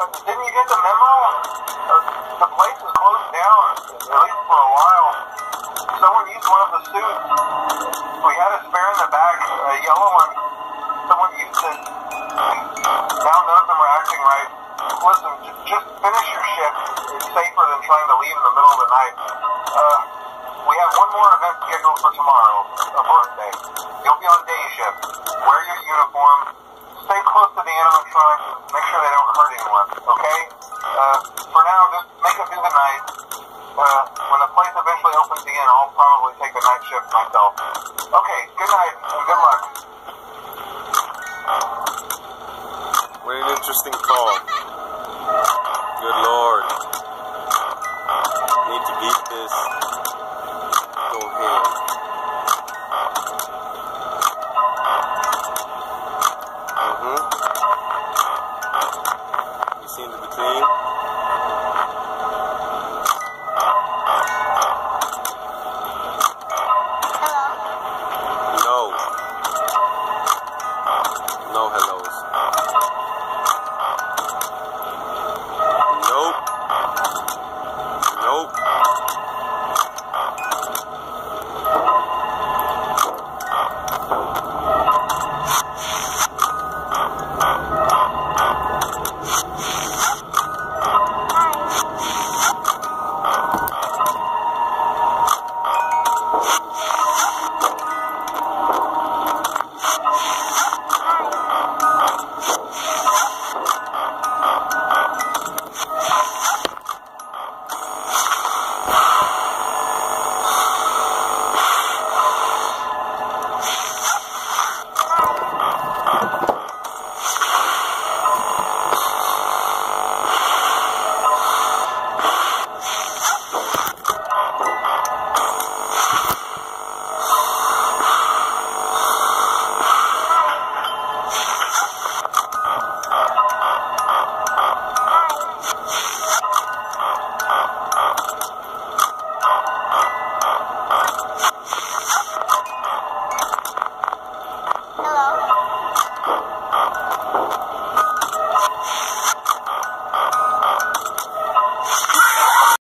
didn't you get the memo? The place is closed down, at least for a while. Someone used one of the suits. We had a spare in the back, a yellow one. Someone used it. Now none of them are acting right. Listen, just finish your shift. It's safer than trying to leave in the middle of the night. We have one more event scheduled for tomorrow, a birthday. You'll be on day shift. Wear your uniform. Stay close to the animatronics. Make sure they don't hurt anyone, okay? For now, just make it through the night. When the place eventually opens again, I'll probably take the night shift myself. Okay, good night and good luck. What an interesting call. Good Lord.